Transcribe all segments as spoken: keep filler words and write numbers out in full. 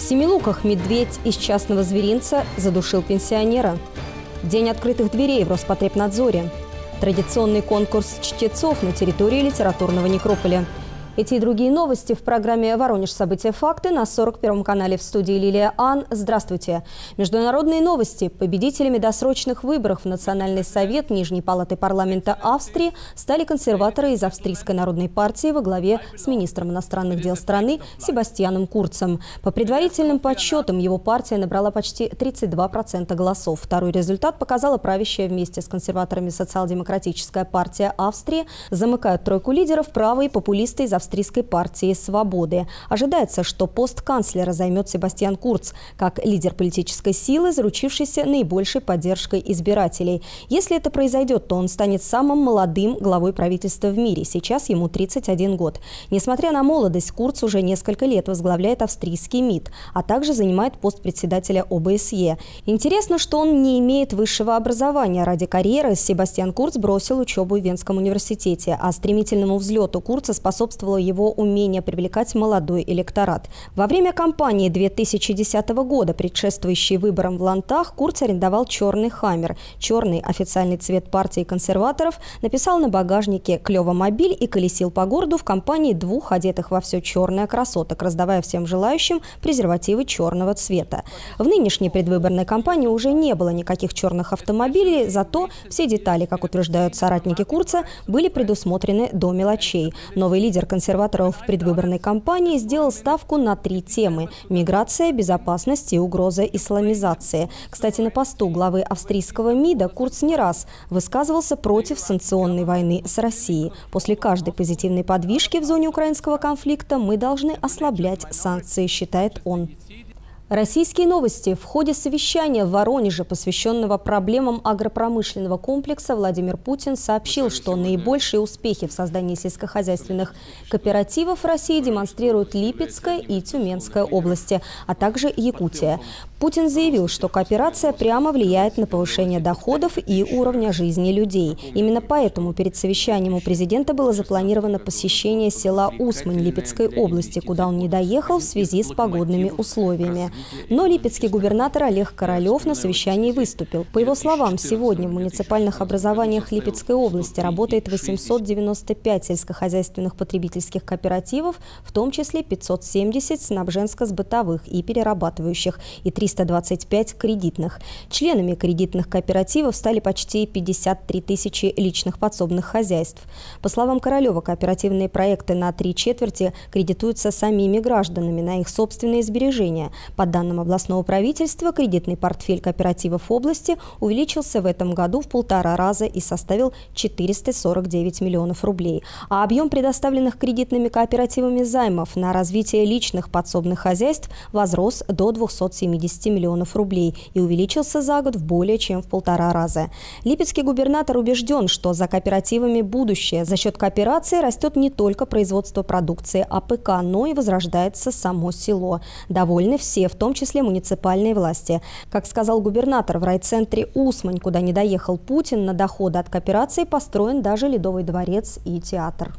Семилуках медведь из частного зверинца задушил пенсионера. День открытых дверей в Роспотребнадзоре. Традиционный конкурс чтецов на территории литературного некрополя. Эти и другие новости в программе «Воронеж. События. Факты» на сорок первом канале. В студии Лилия Ан. Здравствуйте. Международные новости. Победителями досрочных выборов в Национальный совет Нижней палаты парламента Австрии стали консерваторы из Австрийской народной партии во главе с министром иностранных дел страны Себастьяном Курцем. По предварительным подсчетам его партия набрала почти тридцать два процента голосов. Второй результат показала правящая вместе с консерваторами социал-демократическая партия Австрии. Замыкают тройку лидеров правые популисты из Австрийской партии «Свободы». Ожидается, что пост канцлера займет Себастьян Курц, как лидер политической силы, заручившийся наибольшей поддержкой избирателей. Если это произойдет, то он станет самым молодым главой правительства в мире. Сейчас ему тридцать один год. Несмотря на молодость, Курц уже несколько лет возглавляет австрийский МИД, а также занимает пост председателя О Бэ Эс Е. Интересно, что он не имеет высшего образования. Ради карьеры Себастьян Курц бросил учебу в Венском университете, а стремительному взлету Курца способствовало его умение привлекать молодой электорат. Во время кампании две тысячи десятого года, предшествующей выборам в Лантах, Курц арендовал черный «Хаммер». Черный, официальный цвет партии консерваторов, написал на багажнике «Клёво-мобиль» и колесил по городу в компании двух одетых во все черное красоток, раздавая всем желающим презервативы черного цвета. В нынешней предвыборной кампании уже не было никаких черных автомобилей, зато все детали, как утверждают соратники Курца, были предусмотрены до мелочей. Новый лидер консерваторов в предвыборной кампании сделал ставку на три темы – миграция, безопасность и угроза исламизации. Кстати, на посту главы австрийского МИДа Курц не раз высказывался против санкционной войны с Россией. После каждой позитивной подвижки в зоне украинского конфликта мы должны ослаблять санкции, считает он. Российские новости. В ходе совещания в Воронеже, посвященного проблемам агропромышленного комплекса, Владимир Путин сообщил, что наибольшие успехи в создании сельскохозяйственных кооперативов в России демонстрируют Липецкая и Тюменская области, а также Якутия. Путин заявил, что кооперация прямо влияет на повышение доходов и уровня жизни людей. Именно поэтому перед совещанием у президента было запланировано посещение села Усмань Липецкой области, куда он не доехал в связи с погодными условиями. Но липецкий губернатор Олег Королев на совещании выступил. По его словам, сегодня в муниципальных образованиях Липецкой области работает восемьсот девяносто пять сельскохозяйственных потребительских кооперативов, в том числе пятьсот семьдесят снабженско-сбытовых и перерабатывающих, и триста двадцать пять кредитных. Членами кредитных кооперативов стали почти пятьдесят три тысячи личных подсобных хозяйств. По словам Королева, кооперативные проекты на три четверти кредитуются самими гражданами на их собственные сбережения. По данным областного правительства, кредитный портфель кооперативов области увеличился в этом году в полтора раза и составил четыреста сорок девять миллионов рублей. А объем предоставленных кредитными кооперативами займов на развитие личных подсобных хозяйств возрос до двухсот семидесяти миллионов рублей и увеличился за год в более чем в полтора раза. Липецкий губернатор убежден, что за кооперативами будущее. За счет кооперации растет не только производство продукции А Пэ Ка, но и возрождается само село. Довольны все, в том числе муниципальные власти. Как сказал губернатор, в райцентре Усмань, куда не доехал Путин, на доходы от кооперации построен даже Ледовый дворец и театр.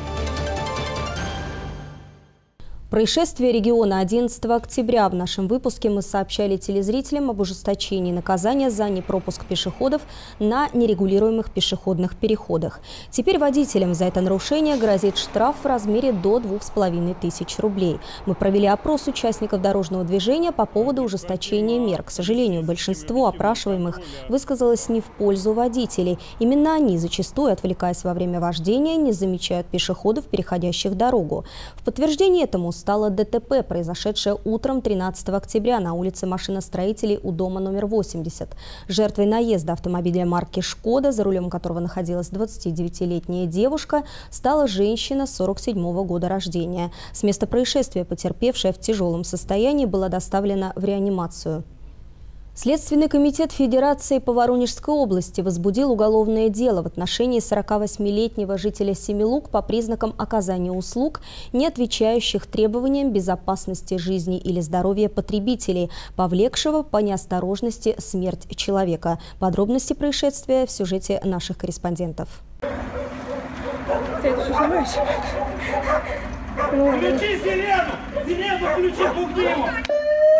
Происшествие региона одиннадцатого октября. В нашем выпуске мы сообщали телезрителям об ужесточении наказания за непропуск пешеходов на нерегулируемых пешеходных переходах. Теперь водителям за это нарушение грозит штраф в размере до двух с половиной тысяч рублей. Мы провели опрос участников дорожного движения по поводу ужесточения мер. К сожалению, большинство опрашиваемых высказалось не в пользу водителей. Именно они, зачастую отвлекаясь во время вождения, не замечают пешеходов, переходящих дорогу. В подтверждение этому стало Дэ Тэ Пэ, произошедшее утром тринадцатого октября на улице машиностроителей у дома номер восемьдесят. Жертвой наезда автомобиля марки «Шкода», за рулем которого находилась двадцатидевятилетняя девушка, стала женщина сорок седьмого года рождения. С места происшествия потерпевшая в тяжелом состоянии была доставлена в реанимацию. Следственный комитет Федерации по Воронежской области возбудил уголовное дело в отношении сорокавосьмилетнего жителя Семилук по признакам оказания услуг, не отвечающих требованиям безопасности жизни или здоровья потребителей, повлекшего по неосторожности смерть человека. Подробности происшествия в сюжете наших корреспондентов. Ты это все снимаешь? Включи сирену! Сирену включи, пугни его!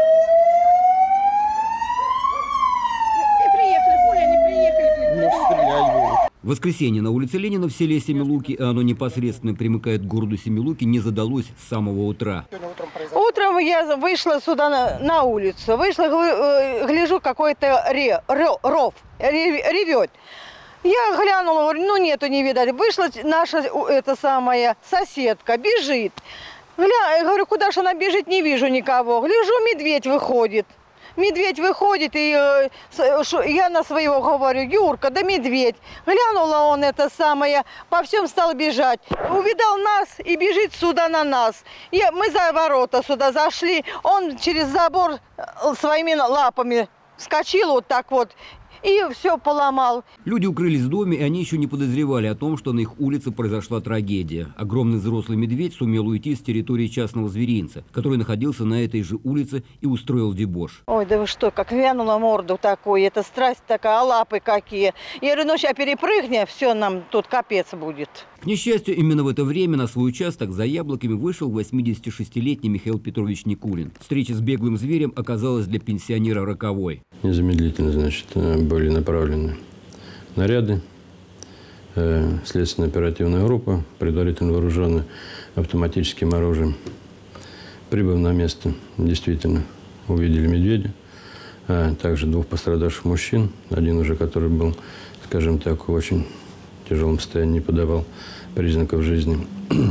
В воскресенье на улице Ленина в селе Семилуки, а оно непосредственно примыкает к городу Семилуки, не задалось с самого утра. Утром я вышла сюда на, на улицу, вышла, гляжу, какой-то ров ревет. Я глянула, говорю, ну нету, не видать. Вышла наша эта самая соседка, бежит. Гля, говорю, куда же она бежит, не вижу никого. Гляжу, медведь выходит. Медведь выходит, и э, я на своего говорю, Юрка, да медведь. Глянула он это самое, по всем стал бежать. Увидал нас и бежит сюда на нас. Я, мы за ворота сюда зашли, он через забор своими лапами вскочил вот так вот. И все поломал. Люди укрылись в доме, и они еще не подозревали о том, что на их улице произошла трагедия. Огромный взрослый медведь сумел уйти с территории частного зверинца, который находился на этой же улице, и устроил дебош. Ой, да вы что, как вянула морду такой, это страсть такая, а лапы какие. Я говорю, ну сейчас перепрыгни, все, нам тут капец будет. К несчастью, именно в это время на свой участок за яблоками вышел восьмидесятишестилетний Михаил Петрович Никулин. Встреча с беглым зверем оказалась для пенсионера роковой. Незамедлительно, значит, были направлены наряды, э, следственно-оперативная группа, предварительно вооруженная автоматическим оружием. Прибыв на место, действительно увидели медведя, а также двух пострадавших мужчин, один уже, который был, скажем так, в очень тяжелом состоянии, не подавал признаков жизни.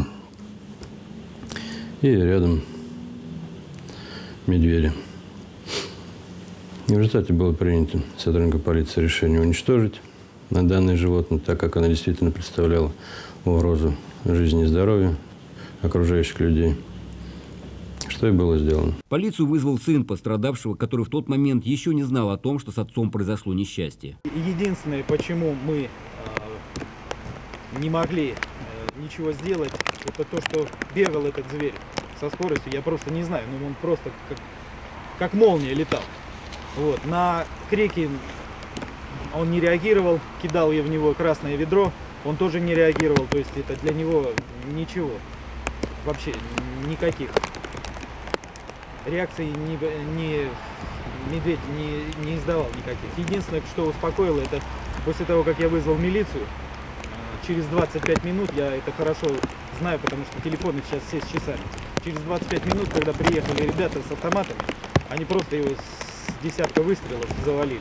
И рядом медведя. В результате было принято сотрудникам полиции решение уничтожить на данное животное, так как оно действительно представляло угрозу жизни и здоровью окружающих людей. Что и было сделано. Полицию вызвал сын пострадавшего, который в тот момент еще не знал о том, что с отцом произошло несчастье. Единственное, почему мы э, не могли э, ничего сделать, это то, что бегал этот зверь со скоростью, я просто не знаю, но он просто как, как молния летал. Вот. На крики он не реагировал, кидал я в него красное ведро, он тоже не реагировал, то есть это для него ничего, вообще никаких реакций не, не, медведь не, не издавал никаких. Единственное, что успокоило, это после того, как я вызвал милицию, через двадцать пять минут, я это хорошо знаю, потому что телефоны сейчас все с часами, через двадцать пять минут, когда приехали ребята с автоматами, они просто его с десятка выстрелов завалили.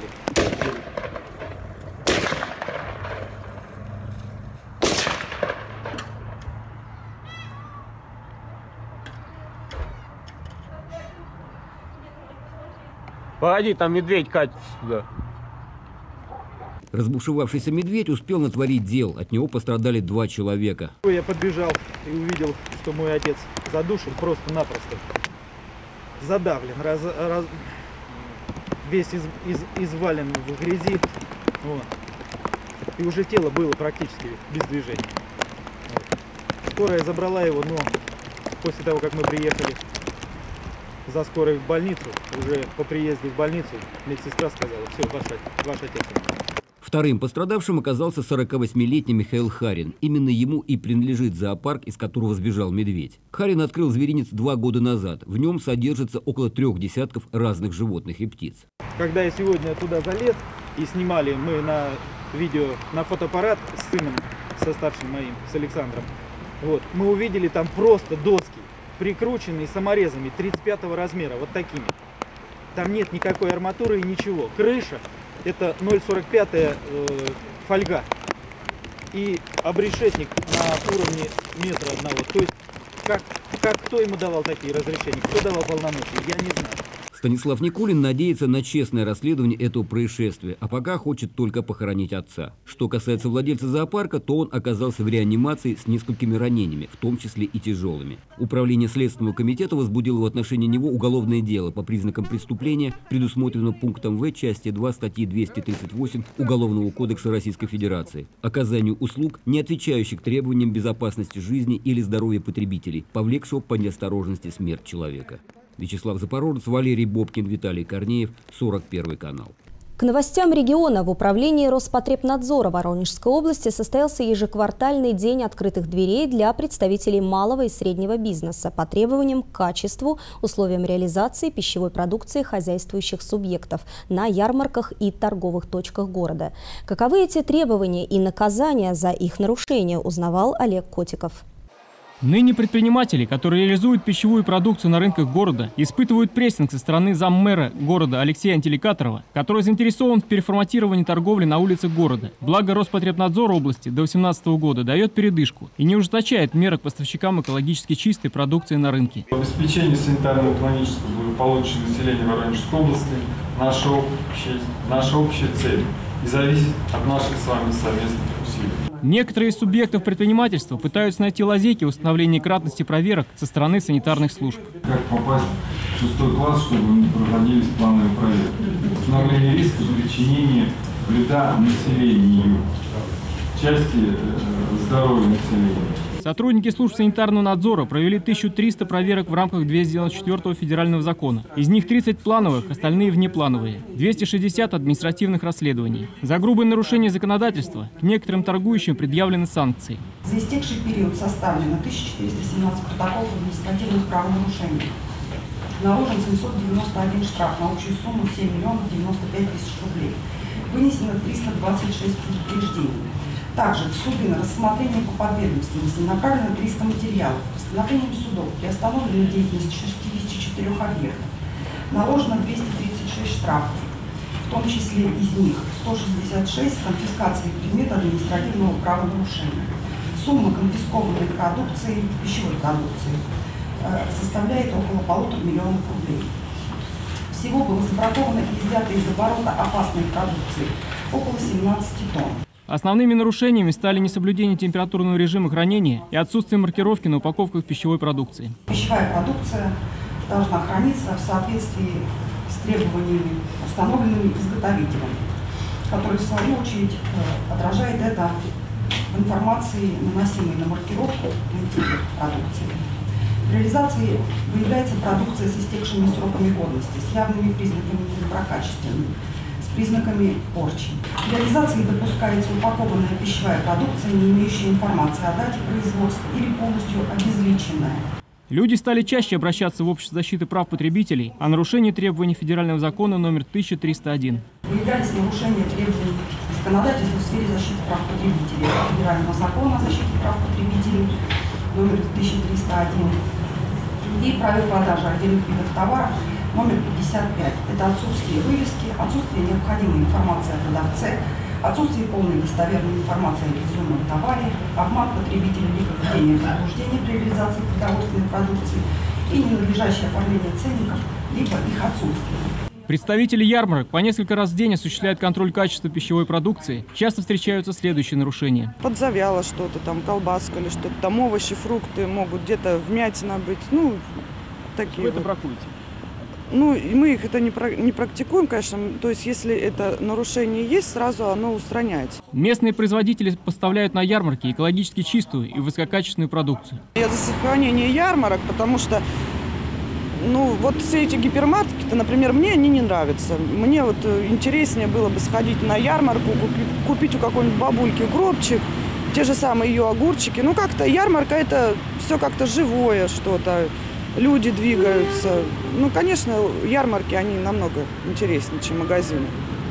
Погоди, там медведь катится сюда. Разбушевавшийся медведь успел натворить дел. От него пострадали два человека. Я подбежал и увидел, что мой отец задушен просто-напросто. Задавлен, раз, раз, весь из, из, извален в грязи. Вот. И уже тело было практически без движения. Вот. Скорая забрала его, но после того, как мы приехали за скорой в больницу, уже по приезде в больницу медсестра сказала: все, ваш, ваш отец. Вторым пострадавшим оказался сорокавосьмилетний Михаил Харин. Именно ему и принадлежит зоопарк, из которого сбежал медведь. Харин открыл зверинец два года назад. В нем содержится около трех десятков разных животных и птиц. Когда я сегодня туда залез и снимали мы на видео, на фотоаппарат с сыном, со старшим моим, с Александром, вот, мы увидели там просто доски, прикрученные саморезами тридцать пятого размера, вот такими. Там нет никакой арматуры и ничего. Крыша — это ноль сорок пять э, фольга. И обрешетник на уровне метра одного. То есть, как, как кто ему давал такие разрешения, кто давал полномочия, я не знаю. Станислав Никулин надеется на честное расследование этого происшествия, а пока хочет только похоронить отца. Что касается владельца зоопарка, то он оказался в реанимации с несколькими ранениями, в том числе и тяжелыми. Управление Следственного комитета возбудило в отношении него уголовное дело по признакам преступления, предусмотренного пунктом В части два статьи двести тридцать восемь Уголовного кодекса Российской Федерации. Оказанию услуг, не отвечающих требованиям безопасности жизни или здоровья потребителей, повлекшего по неосторожности смерть человека. Вячеслав Запорожец, Валерий Бобкин, Виталий Корнеев, сорок первый канал. К новостям региона в управлении Роспотребнадзора Воронежской области состоялся ежеквартальный день открытых дверей для представителей малого и среднего бизнеса по требованиям к качеству, условиям реализации пищевой продукции хозяйствующих субъектов на ярмарках и торговых точках города. Каковы эти требования и наказания за их нарушение, узнавал Олег Котиков. Ныне предприниматели, которые реализуют пищевую продукцию на рынках города, испытывают прессинг со стороны заммэра города Алексея Антиликаторова, который заинтересован в переформатировании торговли на улицах города. Благо Роспотребнадзор области до две тысячи восемнадцатого года дает передышку и не ужесточает меры к поставщикам экологически чистой продукции на рынке. Обеспечение санитарно-экономического благополучия населения Воронежской области – наша общая, наша общая цель и зависит от наших с вами совместных усилий. Некоторые из субъектов предпринимательства пытаются найти лазейки в установлении кратности проверок со стороны санитарных служб. Как попасть в шестой класс, чтобы не проводились плановые проверки? Установление риска причинения вреда населению, части здоровья населения. Сотрудники служб санитарного надзора провели тысячу триста проверок в рамках двухсот девяносто четвёртого федерального закона. Из них тридцать плановых, остальные внеплановые. двести шестьдесят административных расследований. За грубое нарушение законодательства к некоторым торгующим предъявлены санкции. За истекший период составлено тысяча четыреста семнадцать протоколов административных правонарушений. Наложен семьсот девяносто один штраф на общую сумму семь миллионов девяносто пять тысяч рублей. Вынесено триста двадцать шесть предупреждений. Также в суды на рассмотрение по подведомственности направлено триста материалов. Постановлением судов приостановлена деятельность шестидесяти четырёх объектов. Наложено двести тридцать шесть штрафов, в том числе из них сто шестьдесят шесть с конфискацией предмета административного правонарушения. Сумма конфискованной продукции, пищевой продукции, составляет около полутора миллионов рублей. Всего было забраковано и изъято из оборота опасной продукции около семнадцати тонн. Основными нарушениями стали несоблюдение температурного режима хранения и отсутствие маркировки на упаковках пищевой продукции. Пищевая продукция должна храниться в соответствии с требованиями, установленными изготовителем, который в свою очередь отражает это в информации, наносимой на маркировку продукции. В реализации выявляется продукция с истекшими сроками годности, с явными признаками недоброкачественными, с признаками порчи. В реализации допускается упакованная пищевая продукция, не имеющая информации о дате производства или полностью обезличенная. Люди стали чаще обращаться в Общество защиты прав потребителей о нарушении требований федерального закона номер тысяча триста один. Выявлялись нарушения требований законодательства в сфере защиты прав потребителей, федерального закона о защите прав потребителей номер тысяча триста один и правил продажи отдельных видов товаров номер пятьдесят пять. Это отсутствие вывески, отсутствие необходимой информации о продавце, отсутствие полной достоверной информации о реализуемом товаре, обман потребителя либо введение в заблуждение при реализации продовольственной продукции и ненадлежащее оформление ценников, либо их отсутствие. Представители ярмарок по несколько раз в день осуществляют контроль качества пищевой продукции. Часто встречаются следующие нарушения. Подзавяло что-то, там колбаска или что-то, там овощи, фрукты могут где-то вмятина быть, ну, такие. Вы это вот. бракуете? Ну, мы их это не, не практикуем, конечно, то есть если это нарушение есть, сразу оно устраняется. Местные производители поставляют на ярмарки экологически чистую и высококачественную продукцию. Я за сохранение ярмарок, потому что, ну, вот все эти гипермаркеты, например, мне они не нравятся. Мне вот интереснее было бы сходить на ярмарку, купить, купить у какой-нибудь бабульки гробчик, те же самые ее огурчики. Ну, как-то ярмарка это все как-то живое что-то. Люди двигаются. Ну, конечно, ярмарки, они намного интереснее, чем магазины.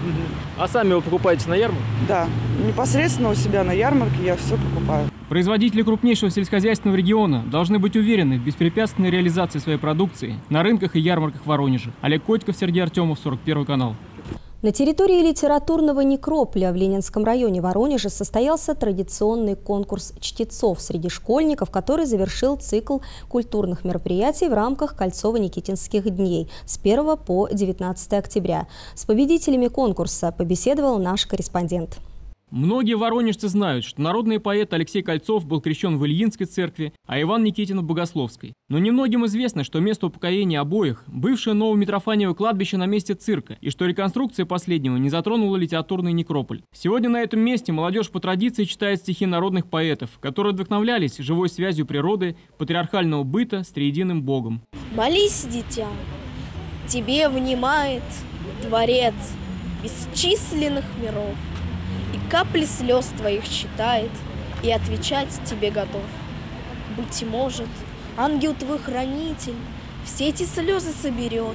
А сами вы покупаете на ярмарке? Да, непосредственно у себя на ярмарке я все покупаю. Производители крупнейшего сельскохозяйственного региона должны быть уверены в беспрепятственной реализации своей продукции на рынках и ярмарках Воронежа. Олег Котиков, Сергей Артемов, сорок первый канал. На территории литературного некрополя в Ленинском районе Воронежа состоялся традиционный конкурс чтецов среди школьников, который завершил цикл культурных мероприятий в рамках Кольцово-Никитинских дней с первого по девятнадцатое октября. С победителями конкурса побеседовал наш корреспондент. Многие воронежцы знают, что народный поэт Алексей Кольцов был крещен в Ильинской церкви, а Иван Никитин в Богословской. Но немногим известно, что место упокоения обоих – бывшее Новомитрофаново кладбище на месте цирка, и что реконструкция последнего не затронула литературный некрополь. Сегодня на этом месте молодежь по традиции читает стихи народных поэтов, которые вдохновлялись живой связью природы, патриархального быта с триединым Богом. Молись, дитя, тебе внимает Творец. бесчисленных миров, и капли слез твоих считает, и отвечать тебе готов. Быть может, ангел твой хранитель все эти слезы соберет,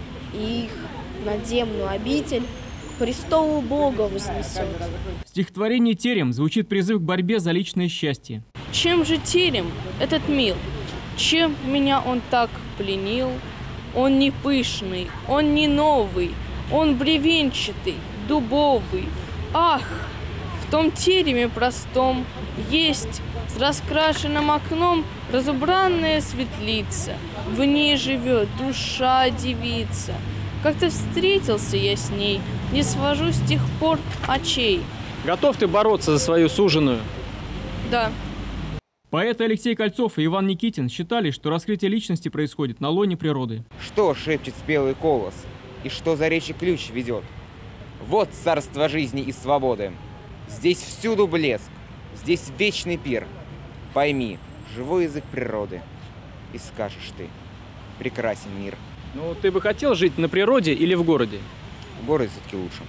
и их в надземную обитель к престолу Бога вознесет. В стихотворении «Терем» звучит призыв к борьбе за личное счастье. Чем же терем этот мил? Чем меня он так пленил? Он не пышный, он не новый, он бревенчатый, дубовый. Ах, в том тереме простом есть с раскрашенным окном разубранная светлица. В ней живет душа девица. Как-то встретился я с ней, не свожу с тех пор очей. Готов ты бороться за свою суженую? Да. Поэты Алексей Кольцов и Иван Никитин считали, что раскрытие личности происходит на лоне природы. Что шепчет спелый колос, и что за речи ключ ведет? Вот царство жизни и свободы. Здесь всюду блеск, здесь вечный пир. Пойми, живой язык природы, и скажешь ты: прекрасен мир. Ну, ты бы хотел жить на природе или в городе? В городе все-таки лучше.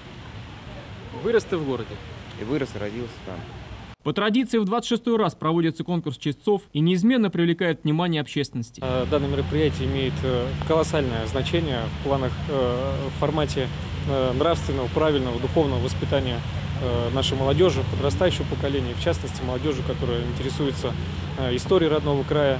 Вырос ты в городе? И вырос, и родился там. По традиции в двадцать шестой раз проводится конкурс чтецов и неизменно привлекает внимание общественности. Данное мероприятие имеет колоссальное значение в планах, в формате нравственного, правильного, духовного воспитания нашей молодежи, подрастающего поколения, в частности молодежи, которая интересуется историей родного края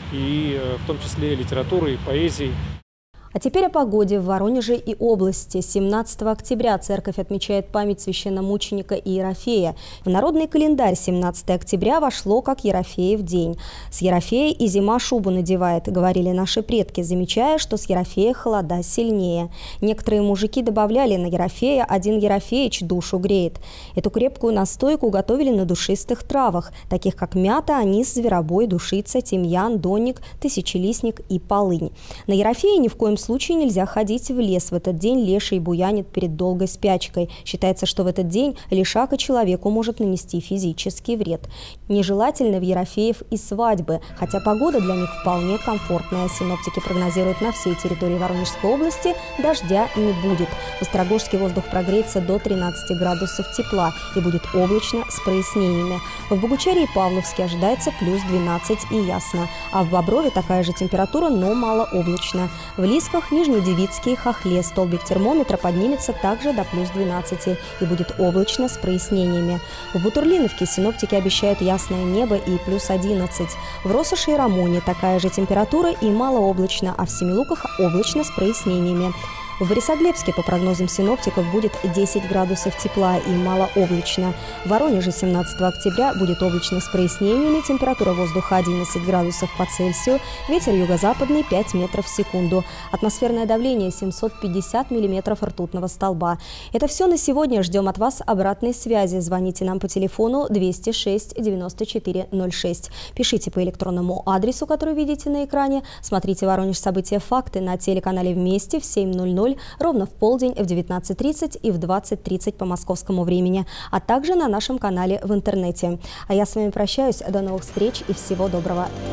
и в том числе литературой, поэзией. А теперь о погоде в Воронеже и области. семнадцатого октября церковь отмечает память священномученика Иерофея. В народный календарь семнадцатого октября вошло как Ерофеев день. С Ерофея и зима шубу надевает, говорили наши предки, замечая, что с Ерофея холода сильнее. Некоторые мужики добавляли: на Ерофея один Ерофеич душу греет. Эту крепкую настойку готовили на душистых травах, таких как мята, анис, зверобой, душица, тимьян, донник, тысячелистник и полынь. На Ерофея ни в коем случае В случае нельзя ходить в лес. В этот день леший буянит перед долгой спячкой. Считается, что в этот день лишака человеку может нанести физический вред. Нежелательно в Ерофеев и свадьбы, хотя погода для них вполне комфортная. Синоптики прогнозируют: на всей территории Воронежской области дождя не будет. В Острогожске воздух прогреется до тринадцати градусов тепла и будет облачно с прояснениями. В Богучаре и Павловске ожидается плюс двенадцать и ясно. А в Боброве такая же температура, но малооблачно. В Лисках, Нижнедевицкий и Хохле столбик термометра поднимется также до плюс двенадцати и будет облачно с прояснениями. В Бутурлиновке синоптики обещают ясное небо и плюс одиннадцать. В Россоши и Рамоне такая же температура и малооблачно, а в Семилуках облачно с прояснениями. В Борисоглебске, по прогнозам синоптиков, будет десять градусов тепла и малооблачно. В Воронеже семнадцатого октября будет облачно с прояснениями, температура воздуха одиннадцать градусов по Цельсию, ветер юго-западный пять метров в секунду, атмосферное давление семьсот пятьдесят миллиметров ртутного столба. Это все на сегодня. Ждем от вас обратной связи. Звоните нам по телефону двести шесть девяносто четыре ноль шесть. Пишите по электронному адресу, который видите на экране. Смотрите «Воронеж. События. Факты» на телеканале «Вместе» в семь ноль ноль. Ровно в полдень, в девятнадцать тридцать и в двадцать тридцать по московскому времени, а также на нашем канале в интернете. А я с вами прощаюсь. До новых встреч и всего доброго.